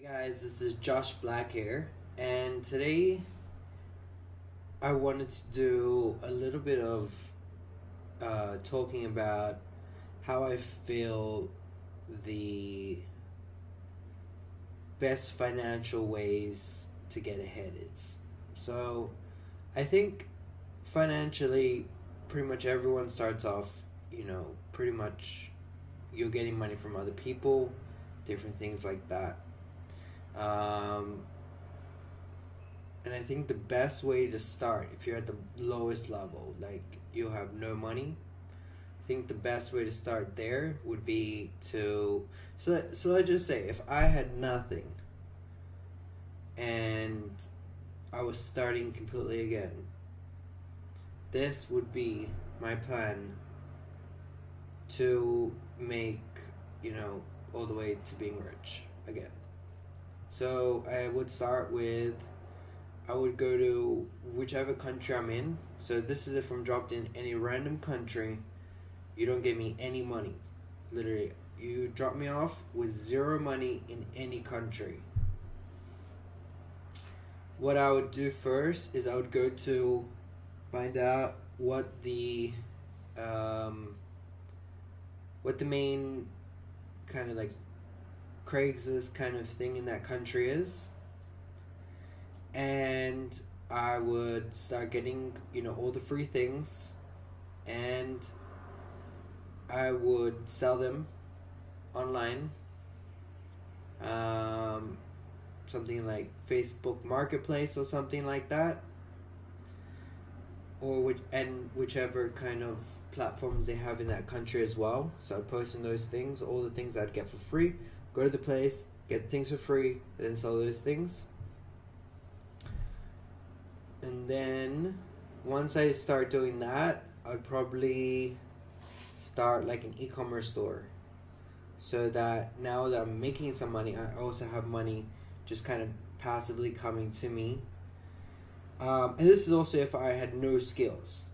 Hey guys, this is Josh Black here, and today I wanted to do a little bit of talking about how I feel the best financial ways to get ahead is. So, I think financially, pretty much everyone starts off, pretty much you're getting money from other people, different things like that. Um, and I think the best way to start, if you're at the lowest level, like you have no money, I think the best way to start there would be so let's just say if I had nothing and I was starting completely again, this would be my plan to make, all the way to being rich again. So I would go to whichever country I'm in. So this is if I'm dropped in any random country, you don't give me any money. Literally, you drop me off with zero money in any country. What I would do first is I would go to find out what the main kind of like Craigslist kind of thing in that country is, and I would start getting all the free things, and I would sell them online, something like Facebook Marketplace or something like that, or whichever kind of platforms they have in that country as well. So I'd post in those things, all the things I'd get for free, go to the place, get things for free, and then sell those things. And then once I start doing that, I'd probably start like an e-commerce store, so that now that I'm making some money, I also have money just kind of passively coming to me. And this is also if I had no skills.